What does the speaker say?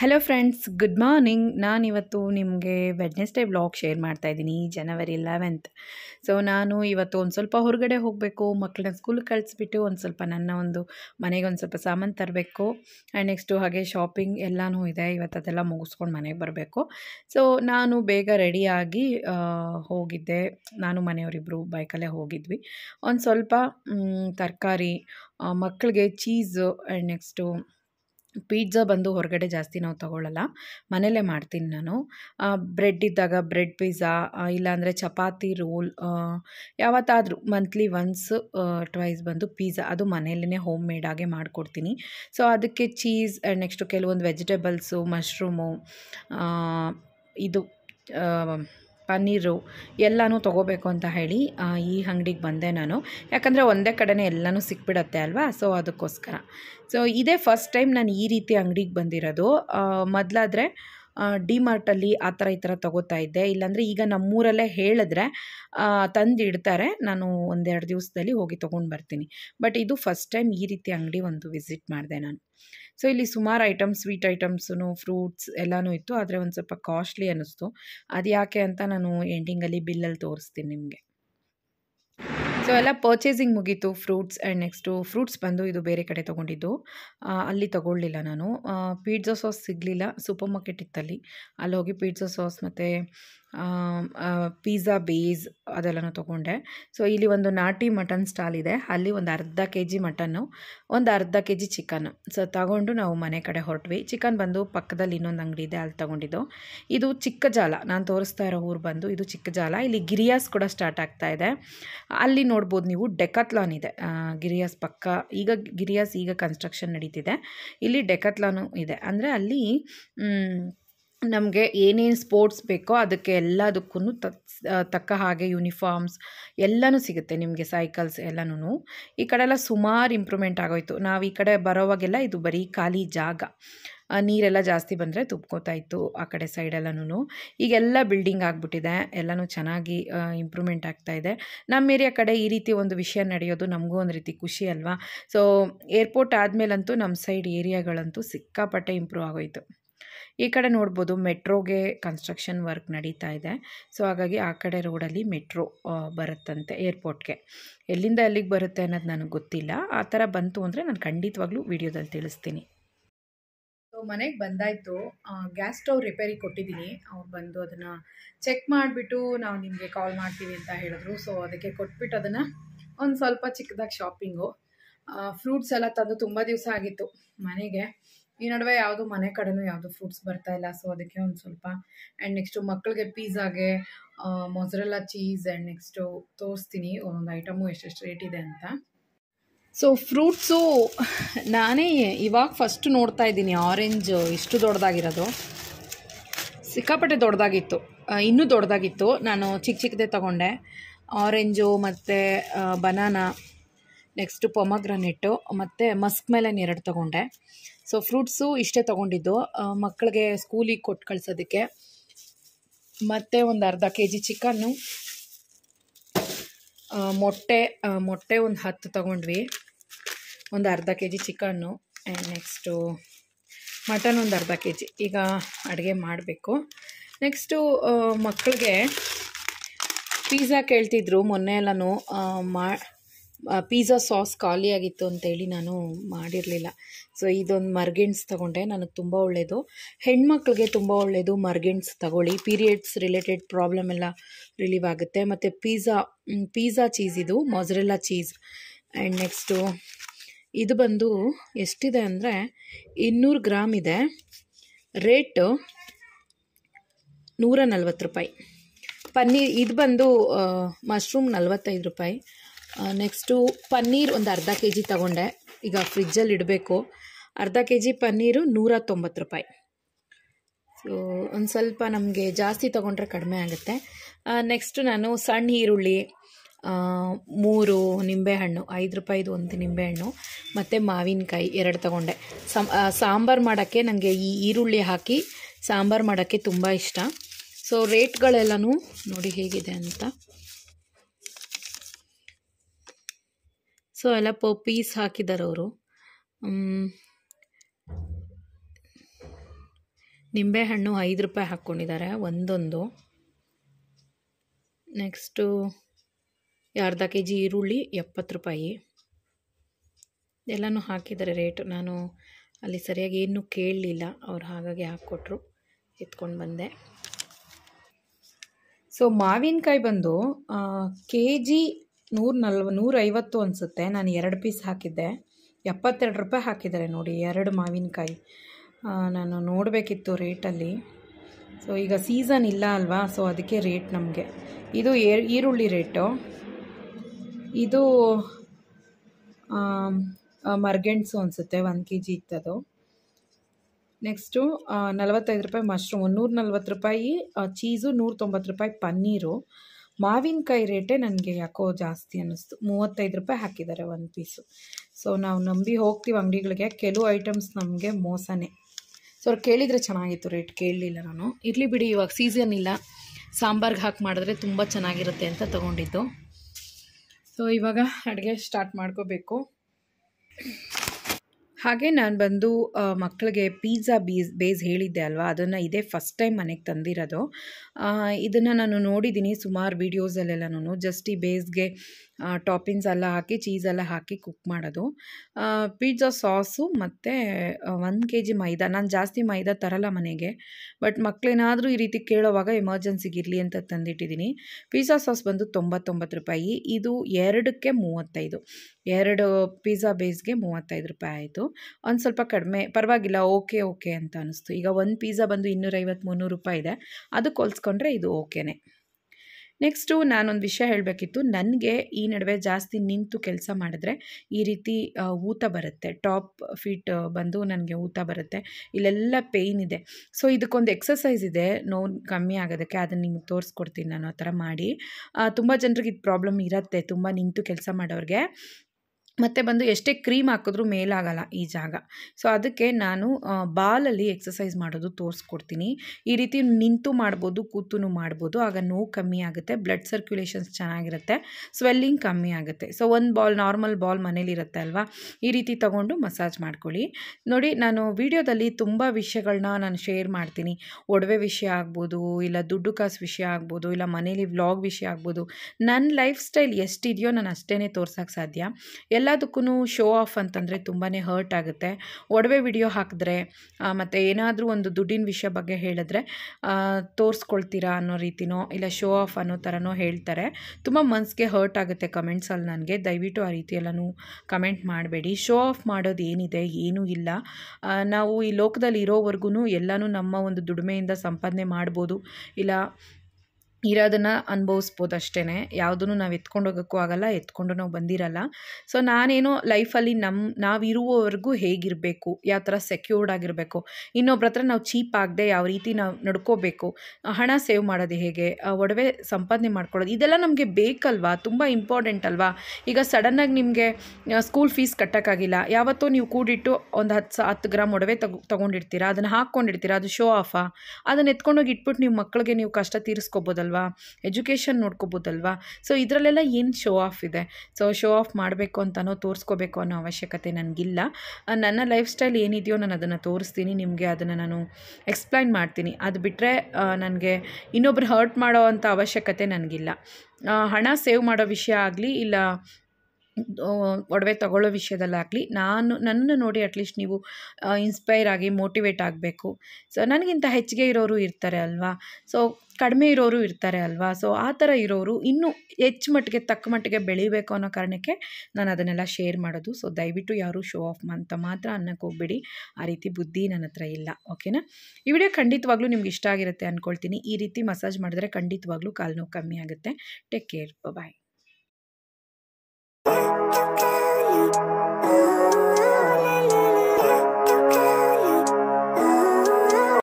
Hello friends, good morning. ನಾನಿವತ್ತು ನಿಮಗೆ Wednesday vlog share ಮಾಡ್ತಾ ಇದ್ದೀನಿ, ಜನವರಿ 11th. ಸೊ ನಾನು ಇವತ್ತು ಒಂದು ಸ್ವಲ್ಪ ಹೊರಗಡೆ ಹೋಗಬೇಕು, ಮಕ್ಕಳನ್ನ ಸ್ಕೂಲ್ಗೆ ಕಳಿಸ್ಬಿಟ್ಟು ಒಂದು ಸ್ವಲ್ಪ ನನ್ನ ಮನೆಗೆ ಒಂದು ಸ್ವಲ್ಪ ಸಾಮಾನು ತರಬೇಕು. ಆ್ಯಂಡ್ ನೆಕ್ಸ್ಟು ಹಾಗೆ ಶಾಪಿಂಗ್ ಎಲ್ಲನೂ ಇದೆ. ಇವತ್ತು ಅದೆಲ್ಲ ಮುಗಿಸ್ಕೊಂಡು ಮನೆಗೆ ಬರಬೇಕು. ಸೊ ನಾನು ಬೇಗ ರೆಡಿಯಾಗಿ ಹೋಗಿದ್ದೆ. ನಾನು ಮನೆಯವರಿಬ್ಬರು ಬೈಕಲ್ಲೇ ಹೋಗಿದ್ವಿ. ಒಂದು ಸ್ವಲ್ಪ ತರಕಾರಿ, ಮಕ್ಕಳಿಗೆ ಚೀಸು ಆ್ಯಂಡ್ ನೆಕ್ಸ್ಟು ಪಿಜ್ಜಾ ಬಂದು ಹೊರಗಡೆ ಜಾಸ್ತಿ ನಾವು ತೊಗೊಳ್ಳಲ್ಲ, ಮನೇಲೇ ಮಾಡ್ತೀನಿ ನಾನು. ಬ್ರೆಡ್ ಇದ್ದಾಗ ಬ್ರೆಡ್ ಪಿಜ್ಜಾ, ಇಲ್ಲಾಂದರೆ ಚಪಾತಿ ರೋಲ್, ಯಾವತ್ತಾದರೂ ಮಂತ್ಲಿ ಒನ್ಸ್ ಟ್ವೈಸ್ ಬಂದು ಪಿಜ್ಜಾ, ಅದು ಮನೆಯಲ್ಲೇ ಹೋಮ್ ಮೇಡಾಗೆ ಮಾಡಿಕೊಡ್ತೀನಿ. ಸೊ ಅದಕ್ಕೆ ಚೀಸ್ ಆ್ಯಂಡ್ ನೆಕ್ಸ್ಟು ಕೆಲವೊಂದು ವೆಜಿಟೇಬಲ್ಸು, ಮಶ್ರೂಮು, ಇದು ಪನ್ನೀರು ಎಲ್ಲನೂ ತೊಗೋಬೇಕು ಅಂತ ಹೇಳಿ ಈ ಅಂಗಡಿಗೆ ಬಂದೆ ನಾನು. ಯಾಕಂದರೆ ಒಂದೇ ಕಡೆನೇ ಎಲ್ಲನೂ ಸಿಕ್ಬಿಡತ್ತೆ ಅಲ್ವಾ, ಸೊ ಅದಕ್ಕೋಸ್ಕರ. ಸೊ ಇದೇ ಫಸ್ಟ್ ಟೈಮ್ ನಾನು ಈ ರೀತಿ ಅಂಗಡಿಗೆ ಬಂದಿರೋದು. ಮೊದಲಾದರೆ ಡಿಮಾರ್ಟಲ್ಲಿ ಆ ಥರ ಈ ಥರ ತೊಗೋತಾ ಇದ್ದೆ. ಇಲ್ಲಾಂದರೆ ಈಗ ನಮ್ಮೂರಲ್ಲೇ ಹೇಳಿದ್ರೆ ತಂದು ಇಡ್ತಾರೆ, ನಾನು ಒಂದೆರಡು ದಿವಸದಲ್ಲಿ ಹೋಗಿ ತೊಗೊಂಡು ಬರ್ತೀನಿ. ಬಟ್ ಇದು ಫಸ್ಟ್ ಟೈಮ್ ಈ ರೀತಿ ಅಂಗಡಿ ಒಂದು ವಿಸಿಟ್ ಮಾಡಿದೆ ನಾನು. ಸೊ ಇಲ್ಲಿ ಸುಮಾರು ಐಟಮ್ಸ್, ಸ್ವೀಟ್ ಐಟಮ್ಸು, ಫ್ರೂಟ್ಸ್ ಎಲ್ಲನೂ ಇತ್ತು. ಆದರೆ ಒಂದು ಸ್ವಲ್ಪ ಕಾಸ್ಟ್ಲಿ ಅನ್ನಿಸ್ತು. ಅದು ಯಾಕೆ ಅಂತ ನಾನು ಎಂಡಿಂಗಲ್ಲಿ ಬಿಲ್ಲಲ್ಲಿ ತೋರಿಸ್ತೀನಿ ನಿಮಗೆ. ಸೊ ಎಲ್ಲ ಪರ್ಚೇಸಿಂಗ್ ಮುಗೀತು. ಫ್ರೂಟ್ಸ್ ಆ್ಯಂಡ್ ನೆಕ್ಸ್ಟು ಫ್ರೂಟ್ಸ್ ಬಂದು ಇದು ಬೇರೆ ಕಡೆ ತೊಗೊಂಡಿದ್ದು, ಅಲ್ಲಿ ತೊಗೊಳ್ಳಿಲ್ಲ ನಾನು. ಪಿಜ್ಜಾ ಸಾಸ್ ಸಿಗಲಿಲ್ಲ, ಸೂಪರ್ ಮಾರ್ಕೆಟ್ ಇತ್ತಲ್ಲಿ. ಅಲ್ಲಿ ಹೋಗಿ ಪಿಜ್ಜಾ ಸಾಸ್ ಮತ್ತು ಪಿಜ್ಜಾ ಬೇಸ್ ಅದೆಲ್ಲನೂ ತೊಗೊಂಡೆ. ಸೊ ಇಲ್ಲಿ ಒಂದು ನಾಟಿ ಮಟನ್ ಸ್ಟಾಲ್ ಇದೆ, ಅಲ್ಲಿ ಒಂದು ಅರ್ಧ kg ಮಟನ್ನು, ಒಂದು ಅರ್ಧ kg ಚಿಕನ್ನು. ಸೊ ತಗೊಂಡು ನಾವು ಮನೆ ಕಡೆ ಹೊರಟ್ವಿ. ಚಿಕನ್ ಬಂದು ಪಕ್ಕದಲ್ಲಿ ಇನ್ನೊಂದು ಅಂಗಡಿ ಇದೆ, ಅಲ್ಲಿ ತೊಗೊಂಡಿದ್ದು. ಇದು ಚಿಕ್ಕ ಜಾಲ, ನಾನು ತೋರಿಸ್ತಾ ಇರೋ ಊರು ಬಂದು ಇದು ಚಿಕ್ಕ ಜಾಲ. ಇಲ್ಲಿ ಗಿರಿಯಾಸ್ ಕೂಡ ಸ್ಟಾರ್ಟ್ ಆಗ್ತಾ ಇದೆ. ಅಲ್ಲಿ ನೋಡ್ಬೋದು ನೀವು, ಡೆಕಾತ್ಲಾನ್ ಇದೆ ಗಿರಿಯಾಸ್ ಪಕ್ಕ. ಗಿರಿಯಾಸ್ ಈಗ ಕನ್ಸ್ಟ್ರಕ್ಷನ್ ನಡೀತಿದೆ. ಇಲ್ಲಿ ಡೆಕಾತ್ಲಾನು ಇದೆ. ಅಂದರೆ ಅಲ್ಲಿ ನಮಗೆ ಏನೇನು ಸ್ಪೋರ್ಟ್ಸ್ ಬೇಕೋ ಅದಕ್ಕೆ ಎಲ್ಲದಕ್ಕೂ ತಕ್ಕ ಹಾಗೆ ಯೂನಿಫಾರ್ಮ್ಸ್ ಎಲ್ಲನೂ ಸಿಗುತ್ತೆ ನಿಮಗೆ, ಸೈಕಲ್ಸ್ ಎಲ್ಲನೂ. ಈ ಕಡೆ ಎಲ್ಲ ಸುಮಾರು ಇಂಪ್ರೂವ್ಮೆಂಟ್ ಆಗೋಯ್ತು. ನಾವು ಈ ಕಡೆ ಬರೋವಾಗೆಲ್ಲ ಇದು ಬರೀ ಖಾಲಿ ಜಾಗ, ನೀರೆಲ್ಲ ಜಾಸ್ತಿ ಬಂದರೆ ತುಂಬ್ಕೋತಾ ಇತ್ತು ಆ ಕಡೆ ಸೈಡೆಲ್ಲನೂ. ಈಗೆಲ್ಲ ಬಿಲ್ಡಿಂಗ್ ಆಗಿಬಿಟ್ಟಿದೆ, ಎಲ್ಲನೂ ಚೆನ್ನಾಗಿ ಇಂಪ್ರೂವ್ಮೆಂಟ್ ಆಗ್ತಾಯಿದೆ. ನಮ್ಮ ಏರಿಯಾ ಕಡೆ ಈ ರೀತಿ ಒಂದು ವಿಷಯ ನಡೆಯೋದು ನಮಗೂ ಒಂದು ರೀತಿ ಖುಷಿ ಅಲ್ವಾ. ಸೊ ಏರ್ಪೋರ್ಟ್ ಆದಮೇಲಂತೂ ನಮ್ಮ ಸೈಡ್ ಏರಿಯಾಗಳಂತೂ ಸಿಕ್ಕಾಪಟ್ಟೆ ಇಂಪ್ರೂವ್ ಆಗೋಯ್ತು. ಈ ಕಡೆ ನೋಡ್ಬೋದು, ಮೆಟ್ರೋಗೆ ಕನ್ಸ್ಟ್ರಕ್ಷನ್ ವರ್ಕ್ ನಡೀತಾ ಇದೆ. ಸೊ ಹಾಗಾಗಿ ಆ ಕಡೆ ರೋಡಲ್ಲಿ ಮೆಟ್ರೋ ಬರುತ್ತಂತೆ ಏರ್ಪೋರ್ಟ್ಗೆ. ಎಲ್ಲಿಂದ ಎಲ್ಲಿಗೆ ಬರುತ್ತೆ ಅನ್ನೋದು ನನಗೆ ಗೊತ್ತಿಲ್ಲ. ಆ ಥರ ಬಂತು ಅಂದರೆ ನಾನು ಖಂಡಿತವಾಗ್ಲೂ ವಿಡಿಯೋದಲ್ಲಿ ತಿಳಿಸ್ತೀನಿ. ಸೊ ಮನೆಗೆ ಬಂದಾಯಿತು. ಗ್ಯಾಸ್ ಸ್ಟವ್ ರಿಪೇರಿ ಕೊಟ್ಟಿದ್ದೀನಿ. ಅವ್ರು ಬಂದು ಅದನ್ನು ಚೆಕ್ ಮಾಡಿಬಿಟ್ಟು ನಾವು ನಿಮಗೆ ಕಾಲ್ ಮಾಡ್ತೀವಿ ಅಂತ ಹೇಳಿದ್ರು. ಸೊ ಅದಕ್ಕೆ ಕೊಟ್ಬಿಟ್ಟು ಅದನ್ನು ಒಂದು ಸ್ವಲ್ಪ ಚಿಕ್ಕದಾಗಿ ಶಾಪಿಂಗು. ಫ್ರೂಟ್ಸ್ ಎಲ್ಲ ತಂದು ತುಂಬ ದಿವಸ ಆಗಿತ್ತು ಮನೆಗೆ. ಈ ನಡುವೆ ಯಾವುದು ಮನೆ ಕಡೆನೂ ಯಾವುದು ಫ್ರೂಟ್ಸ್ ಬರ್ತಾಯಿಲ್ಲ. ಸೊ ಅದಕ್ಕೆ ಒಂದು ಸ್ವಲ್ಪ. ಆ್ಯಂಡ್ ನೆಕ್ಸ್ಟು ಮಕ್ಕಳಿಗೆ ಪಿಜ್ಜಾಗೆ ಮೊಸರೆಲ್ಲ ಚೀಸ್ ಆ್ಯಂಡ್ ನೆಕ್ಸ್ಟು ತೋರಿಸ್ತೀನಿ ಒಂದೊಂದು ಐಟಮು ಎಷ್ಟೆಷ್ಟು ರೇಟ್ ಇದೆ ಅಂತ. ಸೊ ಫ್ರೂಟ್ಸು ನಾನೇ ಇವಾಗ ಫಸ್ಟ್ ನೋಡ್ತಾ ಇದ್ದೀನಿ. ಆರೆಂಜ್ ಇಷ್ಟು ದೊಡ್ಡದಾಗಿರೋದು, ಸಿಕ್ಕಾಪಟ್ಟೆ ದೊಡ್ಡದಾಗಿತ್ತು, ಇನ್ನೂ ದೊಡ್ಡದಾಗಿತ್ತು. ನಾನು ಚಿಕ್ಕದೇ ತೊಗೊಂಡೆ. ಆರೆಂಜು ಮತ್ತು ಬನಾನಾ, ನೆಕ್ಸ್ಟು ಪೊಮಗ್ರನೆಟ್ಟು ಮತ್ತು ಮಸ್ಕ್ ಮೆಲನ್ 2 ತೊಗೊಂಡೆ. ಸೊ ಫ್ರೂಟ್ಸು ಇಷ್ಟೇ ತೊಗೊಂಡಿದ್ದು ಮಕ್ಕಳಿಗೆ ಸ್ಕೂಲಿಗೆ ಕೊಟ್ಟು ಕಳ್ಸೋದಕ್ಕೆ. ಮತ್ತು ಒಂದು ಅರ್ಧ kg ಚಿಕನ್ನು, ಮೊಟ್ಟೆ ಒಂದು 10 ತೊಗೊಂಡ್ವಿ, ಒಂದು ಅರ್ಧ kg chicken. And next mutton ಒಂದು ಅರ್ಧ kg. ಈಗ ಅಡುಗೆ ಮಾಡಬೇಕು. ನೆಕ್ಸ್ಟು ಮಕ್ಕಳಿಗೆ ಪಿಜ್ಜಾ ಕೇಳ್ತಿದ್ರು ಮೊನ್ನೆ ಎಲ್ಲನೂ. ಪಿಜ್ಜಾ ಸಾಸ್ ಖಾಲಿಯಾಗಿತ್ತು ಅಂತೇಳಿ ನಾನು ಮಾಡಿರಲಿಲ್ಲ. ಸೊ ಇದೊಂದು ಮರ್ಗೆಣ್ಸ್ ತೊಗೊಂಡೆ, ನನಗೆ ತುಂಬ ಒಳ್ಳೆಯದು, ಹೆಣ್ಮಕ್ಳಿಗೆ ತುಂಬ ಒಳ್ಳೆಯದು. ಮರ್ಗೆಣ್ಸ್ ತಗೊಳ್ಳಿ, ಪೀರಿಯಡ್ಸ್ ರಿಲೇಟೆಡ್ ಪ್ರಾಬ್ಲಮ್ ಎಲ್ಲ ರಿಲೀವ್ ಆಗುತ್ತೆ. ಮತ್ತು ಪಿಜ್ಜಾ ಚೀಸ್, ಇದು ಮೊಸರೆಲ್ಲ ಚೀಸ್. ಆ್ಯಂಡ್ ನೆಕ್ಸ್ಟು ಇದು ಬಂದು ಎಷ್ಟಿದೆ ಅಂದರೆ 200 ಗ್ರಾಮ್ ಇದೆ, ರೇಟು 140 ರೂಪಾಯಿ. ಪನ್ನೀರ್ ಇದು ಬಂದು ಮಶ್ರೂಮ್ 45 ರೂಪಾಯಿ. ನೆಕ್ಸ್ಟು ಪನ್ನೀರ್ ಒಂದು ಅರ್ಧ kg ತೊಗೊಂಡೆ, ಈಗ ಫ್ರಿಜ್ಜಲ್ಲಿ ಇಡಬೇಕು. ಅರ್ಧ kg ಪನ್ನೀರು 190 ರೂಪಾಯಿ. ಸೊ ಒಂದು ಸ್ವಲ್ಪ ನಮಗೆ ಜಾಸ್ತಿ ತೊಗೊಂಡ್ರೆ ಕಡಿಮೆ ಆಗುತ್ತೆ. ನೆಕ್ಸ್ಟು ನಾನು ಸಣ್ಣ ಈರುಳ್ಳಿ, 3 ನಿಂಬೆಹಣ್ಣು, 5 ರೂಪಾಯಿದು ಒಂದು ನಿಂಬೆಹಣ್ಣು, ಮತ್ತು ಮಾವಿನಕಾಯಿ 2 ತೊಗೊಂಡೆ. ಸಾಂಬಾರು ಮಾಡೋಕ್ಕೆ ನನಗೆ ಈ ಈರುಳ್ಳಿ ಹಾಕಿ ಸಾಂಬಾರು ಮಾಡೋಕ್ಕೆ ತುಂಬ ಇಷ್ಟ. ಸೊ ರೇಟ್ಗಳೆಲ್ಲನೂ ನೋಡಿ ಹೇಗಿದೆ ಅಂತ. ಸೊ ಎಲ್ಲ ಪೀಸ್ ಹಾಕಿದ್ದಾರೆ ಅವರು. ನಿಂಬೆಹಣ್ಣು 5 ರೂಪಾಯಿ ಹಾಕ್ಕೊಂಡಿದ್ದಾರೆ ಒಂದೊಂದು. ನೆಕ್ಸ್ಟು ಅರ್ಧ ಕೆ ಜಿ ಈರುಳ್ಳಿ 70 ರೂಪಾಯಿ. ಎಲ್ಲನೂ ಹಾಕಿದ್ದಾರೆ ರೇಟ್. ನಾನು ಅಲ್ಲಿ ಸರಿಯಾಗಿ ಏನೂ ಕೇಳಲಿಲ್ಲ, ಅವ್ರು ಹಾಗಾಗಿ ಹಾಕ್ಕೊಟ್ರು, ಎತ್ಕೊಂಡು ಬಂದೆ. ಸೊ ಮಾವಿನಕಾಯಿ ಬಂದು ಕೆ ಜಿ 150 ಅನಿಸುತ್ತೆ. ನಾನು 2 ಪೀಸ್ ಹಾಕಿದ್ದೆ, 72 ರೂಪಾಯಿ ಹಾಕಿದ್ದಾರೆ ನೋಡಿ 2 ಮಾವಿನಕಾಯಿ. ನಾನು ನೋಡಬೇಕಿತ್ತು ರೇಟಲ್ಲಿ. ಸೊ ಈಗ ಸೀಸನ್ ಇಲ್ಲ ಅಲ್ವಾ, ಸೊ ಅದಕ್ಕೆ ರೇಟ್ ನಮಗೆ. ಇದು ಈರುಳ್ಳಿ ರೇಟು. ಇದು ಮರ್ಗೆಣ್ಸು ಅನಿಸುತ್ತೆ, 1 ಕೆ ಜಿ ಇತ್ತದು. ನೆಕ್ಸ್ಟು 45 ರೂಪಾಯಿ ಮಶ್ರೂಮ್, 140 ರೂಪಾಯಿ ಚೀಸು, 190 ರೂಪಾಯಿ ಪನ್ನೀರು. ಮಾವಿನಕಾಯಿ ರೇಟೇ ನನಗೆ ಯಾಕೋ ಜಾಸ್ತಿ ಅನ್ನಿಸ್ತು, 35 ರೂಪಾಯಿ ಹಾಕಿದ್ದಾರೆ 1 ಪೀಸು. ಸೊ ನಾವು ನಂಬಿ ಹೋಗ್ತೀವಿ ಅಂಗಡಿಗಳಿಗೆ, ಕೆಲವು ಐಟಮ್ಸ್ ನಮಗೆ ಮೋಸನೇ. ಸೊ ಅವ್ರು ಕೇಳಿದರೆ ಚೆನ್ನಾಗಿತ್ತು, ರೇಟ್ ಕೇಳಲಿಲ್ಲ ನಾನು. ಇರಲಿ ಬಿಡಿ, ಇವಾಗ ಸೀಸನ್ ಇಲ್ಲ, ಸಾಂಬಾರ್ಗೆ ಹಾಕಿ ಮಾಡಿದ್ರೆ ತುಂಬ ಚೆನ್ನಾಗಿರುತ್ತೆ ಅಂತ ತೊಗೊಂಡಿದ್ದು. ಸೊ ಇವಾಗ ಅಡುಗೆ ಸ್ಟಾರ್ಟ್ ಮಾಡ್ಕೋಬೇಕು. ಹಾಗೆ ನಾನು ಬಂದು ಮಕ್ಕಳಿಗೆ ಪಿಜ್ಜಾ ಬೇಸ್ ಹೇಳಿದ್ದೆ ಅಲ್ವಾ, ಅದನ್ನು ಇದೇ ಫಸ್ಟ್ ಟೈಮ್ ಮನೆಗೆ ತಂದಿರೋದು. ಇದನ್ನು ನಾನು ನೋಡಿದ್ದೀನಿ ಸುಮಾರು ವೀಡಿಯೋಸಲ್ಲೆಲ್ಲನೂ. ಜಸ್ಟ್ ಈ ಬೇಸ್ಗೆ ಟಾಪಿಂಗ್ಸ್ ಎಲ್ಲ ಹಾಕಿ, ಚೀಸೆಲ್ಲ ಹಾಕಿ ಕುಕ್ ಮಾಡೋದು. ಪಿಜ್ಜಾ ಸಾಸು ಮತ್ತು 1 ಕೆ ಜಿ ಮೈದಾ. ನಾನು ಜಾಸ್ತಿ ಮೈದಾ ತರಲ್ಲ ಮನೆಗೆ, ಬಟ್ ಮಕ್ಕಳೇನಾದರೂ ಈ ರೀತಿ ಕೇಳೋವಾಗ ಎಮರ್ಜೆನ್ಸಿಗೆ ಇರಲಿ ಅಂತ ತಂದಿಟ್ಟಿದ್ದೀನಿ. ಪಿಜ್ಜಾ ಸಾಸ್ ಬಂದು 99 ರೂಪಾಯಿ. ಇದು 2ಕ್ಕೆ 35. 2 ಪಿಜ್ಜಾ ಬೇಸ್ಗೆ 35 ರೂಪಾಯಿ ಆಯಿತು. ಒಂದು ಸ್ವಲ್ಪ ಕಡಿಮೆ, ಪರವಾಗಿಲ್ಲ, ಓಕೆ ಅಂತ ಅನ್ನಿಸ್ತು. ಈಗ 1 ಪಿಜ್ಜಾ ಬಂದು 250-300 ರೂಪಾಯಿ ಇದೆ, ಅದಕ್ಕೆ ಹೋಲಿಸ್ಕೊಂಡ್ರೆ ಇದು ಓಕೆನೇ. ನೆಕ್ಸ್ಟು ನಾನೊಂದು ವಿಷಯ ಹೇಳಬೇಕಿತ್ತು. ನನಗೆ ಈ ನಡುವೆ ಜಾಸ್ತಿ ನಿಂತು ಕೆಲಸ ಮಾಡಿದ್ರೆ ಈ ರೀತಿ ಊತ ಬರುತ್ತೆ, ಟಾಪ್ ಫೀಟ್ ಬಂದು ನನಗೆ ಊತ ಬರುತ್ತೆ, ಇಲ್ಲೆಲ್ಲ ಪೇಯ್ನ್ ಇದೆ. ಸೊ ಇದಕ್ಕೊಂದು ಎಕ್ಸಸೈಸ್ ಇದೆ ನೋವು ಕಮ್ಮಿ ಆಗೋದಕ್ಕೆ, ಅದನ್ನು ನಿಮ್ಗೆ ತೋರಿಸ್ಕೊಡ್ತೀನಿ ನಾನು. ಆ ಥರ ಮಾಡಿ, ತುಂಬ ಜನರಿಗೆ ಇದು ಪ್ರಾಬ್ಲಮ್ ಇರುತ್ತೆ, ತುಂಬ ನಿಂತು ಕೆಲಸ ಮಾಡೋರಿಗೆ. ಮತ್ತು ಬಂದು ಎಷ್ಟೇ ಕ್ರೀಮ್ ಹಾಕಿದ್ರೂ ಮೇಲಾಗಲ್ಲ ಈ ಜಾಗ. ಸೊ ಅದಕ್ಕೆ ನಾನು ಬಾಲಲ್ಲಿ ಎಕ್ಸಸೈಸ್ ಮಾಡೋದು ತೋರಿಸ್ಕೊಡ್ತೀನಿ. ಈ ರೀತಿ ನಿಂತು ಮಾಡ್ಬೋದು, ಕೂತು ಮಾಡ್ಬೋದು. ಆಗ ನೋವು ಕಮ್ಮಿ ಆಗುತ್ತೆ, ಬ್ಲಡ್ ಸರ್ಕ್ಯುಲೇಷನ್ಸ್ ಚೆನ್ನಾಗಿರುತ್ತೆ, ಸ್ವೆಲ್ಲಿಂಗ್ ಕಮ್ಮಿ ಆಗುತ್ತೆ. ಸೊ ಒಂದು ಬಾಲ್, ನಾರ್ಮಲ್ ಬಾಲ್ ಮನೇಲಿರುತ್ತೆ ಅಲ್ವಾ, ಈ ರೀತಿ ತೊಗೊಂಡು ಮಸಾಜ್ ಮಾಡ್ಕೊಳ್ಳಿ. ನೋಡಿ, ನಾನು ವಿಡಿಯೋದಲ್ಲಿ ತುಂಬ ವಿಷಯಗಳನ್ನ ನಾನು ಶೇರ್ ಮಾಡ್ತೀನಿ. ಒಡವೆ ವಿಷಯ ಆಗ್ಬೋದು, ಇಲ್ಲ ದುಡ್ಡು ಕಾಸು ವಿಷಯ ಆಗ್ಬೋದು, ಇಲ್ಲ ಮನೇಲಿ ವ್ಲಾಗ್ ವಿಷಯ ಆಗ್ಬೋದು. ನನ್ನ ಲೈಫ್ ಸ್ಟೈಲ್ ಎಷ್ಟಿದೆಯೋ ನಾನು ಅಷ್ಟೇ ತೋರ್ಸೋಕ್ಕೆ ಸಾಧ್ಯ. ಎಲ್ಲದಕ್ಕೂ ಶೋ ಆಫ್ ಅಂತಂದರೆ ತುಂಬಾ ಹರ್ಟ್ ಆಗುತ್ತೆ. ಒಡವೆ ವಿಡಿಯೋ ಹಾಕಿದ್ರೆ ಮತ್ತು ಏನಾದರೂ ಒಂದು ದುಡ್ಡಿನ ವಿಷಯ ಬಗ್ಗೆ ಹೇಳಿದ್ರೆ ತೋರಿಸ್ಕೊಳ್ತೀರಾ ಅನ್ನೋ ರೀತಿನೋ, ಇಲ್ಲ ಶೋ ಆಫ್ ಅನ್ನೋ ಥರನೋ ಹೇಳ್ತಾರೆ. ತುಂಬ ಮನಸ್ಸಿಗೆ ಹರ್ಟ್ ಆಗುತ್ತೆ ಕಮೆಂಟ್ಸಲ್ಲಿ ನನಗೆ. ದಯವಿಟ್ಟು ಆ ರೀತಿ ಎಲ್ಲನೂ ಕಮೆಂಟ್ ಮಾಡಬೇಡಿ. ಶೋ ಆಫ್ ಮಾಡೋದು ಏನಿದೆ, ಏನೂ ಇಲ್ಲ. ನಾವು ಈ ಲೋಕದಲ್ಲಿ ಇರೋವರೆಗೂ ಎಲ್ಲನೂ ನಮ್ಮ ಒಂದು ದುಡಿಮೆಯಿಂದ ಸಂಪಾದನೆ ಮಾಡ್ಬೋದು, ಇಲ್ಲ ಇರೋದನ್ನು ಅನುಭವಿಸ್ಬೋದು ಅಷ್ಟೇ. ಯಾವುದನ್ನು ನಾವು ಎತ್ಕೊಂಡು ಹೋಗೋಕ್ಕೂ ಆಗಲ್ಲ, ಎತ್ಕೊಂಡು ನಾವು ಬಂದಿರಲ್ಲ. ಸೊ ನಾನೇನೋ ಲೈಫಲ್ಲಿ ನಾವಿರುವವರೆಗೂ ಹೇಗಿರಬೇಕು, ಯಾವ ಥರ ಸೆಕ್ಯೂರ್ಡ್ ಆಗಿರಬೇಕು, ಇನ್ನೊಬ್ರ ಹತ್ರ ನಾವು ಚೀಪ್ ಆಗದೆ ಯಾವ ರೀತಿ ನಾವು ನಡ್ಕೋಬೇಕು, ಹಣ ಸೇವ್ ಮಾಡೋದು ಹೇಗೆ, ಒಡವೆ ಸಂಪಾದನೆ ಮಾಡ್ಕೊಳ್ಳೋದು, ಇದೆಲ್ಲ ನಮಗೆ ಬೇಕಲ್ವಾ, ತುಂಬ ಇಂಪಾರ್ಟೆಂಟ್ ಅಲ್ವಾ. ಈಗ ಸಡನ್ನಾಗಿ ನಿಮಗೆ ಸ್ಕೂಲ್ ಫೀಸ್ ಕಟ್ಟೋಕ್ಕಾಗಿಲ್ಲ, ಯಾವತ್ತೋ ನೀವು ಕೂಡಿಟ್ಟು ಒಂದು 10 ಗ್ರಾಮ್ ಒಡವೆ ತೊಗೊಂಡಿರ್ತೀರಾ, ಅದನ್ನು ಹಾಕ್ಕೊಂಡಿರ್ತೀರಾ, ಅದು ಶೋ ಆಫಾ? ಅದನ್ನು ಎತ್ಕೊಂಡೋಗಿ ಇಟ್ಬಿಟ್ಟು ನೀವು ಮಕ್ಕಳಿಗೆ ನೀವು ಕಷ್ಟ ತೀರಿಸ್ಕೋಬೋದಲ್ವಾ, ಎಜುಕೇಷನ್ ನೋಡ್ಕೋಬೋದಲ್ವಾ. ಸೊ ಇದರಲ್ಲೆಲ್ಲ ಏನು ಶೋ ಆಫ್ ಇದೆ? ಸೊ ಶೋ ಆಫ್ ಮಾಡಬೇಕು ಅಂತನೋ ತೋರಿಸ್ಕೋಬೇಕು ಅನ್ನೋ ಅವಶ್ಯಕತೆ ನನಗಿಲ್ಲ. ನನ್ನ ಲೈಫ್ ಸ್ಟೈಲ್ ಏನಿದೆಯೋ ನಾನು ಅದನ್ನು ತೋರಿಸ್ತೀನಿ ನಿಮಗೆ, ಅದನ್ನು ನಾನು ಎಕ್ಸ್ಪ್ಲೈನ್ ಮಾಡ್ತೀನಿ. ಅದು ಬಿಟ್ಟರೆ ನನಗೆ ಇನ್ನೊಬ್ರು ಹರ್ಟ್ ಮಾಡೋ ಅಂಥ ಅವಶ್ಯಕತೆ ನನಗಿಲ್ಲ. ಹಣ ಸೇವ್ ಮಾಡೋ ವಿಷಯ ಆಗಲಿ, ಇಲ್ಲ ಒಡವೆ ತಗೊಳ್ಳೋ ವಿಷಯದಲ್ಲಾಗಲಿ, ನನ್ನ ನೋಡಿ ಅಟ್ಲೀಸ್ಟ್ ನೀವು ಇನ್ಸ್ಪೈರ್ ಆಗಿ ಮೋಟಿವೇಟ್ ಆಗಬೇಕು. ಸೊ ನನಗಿಂತ ಹೆಚ್ಚಿಗೆ ಇರೋರು ಇರ್ತಾರೆ ಅಲ್ವಾ, ಸೊ ಕಡಿಮೆ ಇರೋರು ಇರ್ತಾರೆ ಅಲ್ವಾ. ಸೊ ಆ ಥರ ಇರೋರು ಇನ್ನೂ ತಕ್ಕ ಮಟ್ಟಿಗೆ ಬೆಳಿಬೇಕು ಅನ್ನೋ ಕಾರಣಕ್ಕೆ ನಾನು ಅದನ್ನೆಲ್ಲ ಶೇರ್ ಮಾಡೋದು. ಸೊ ದಯವಿಟ್ಟು ಯಾರೂ ಶೋ ಆಫ್ ಅಂತ ಮಾತ್ರ ಅನ್ನಕ್ಕೆ ಹೋಗ್ಬೇಡಿ, ಆ ರೀತಿ ಬುದ್ಧಿ ನನ್ನ ಹತ್ರ ಇಲ್ಲ. ಓಕೆನಾ? ಈ ವಿಡಿಯೋ ಖಂಡಿತವಾಗ್ಲೂ ನಿಮ್ಗೆ ಇಷ್ಟ ಆಗಿರುತ್ತೆ ಅಂದ್ಕೊಳ್ತೀನಿ. ಈ ರೀತಿ ಮಸಾಜ್ ಮಾಡಿದ್ರೆ ಖಂಡಿತವಾಗ್ಲೂ ಕಾಲು ನೋವು ಕಮ್ಮಿ ಆಗುತ್ತೆ. ಟೇಕ್ ಕೇರ್, ಬಾಯ್.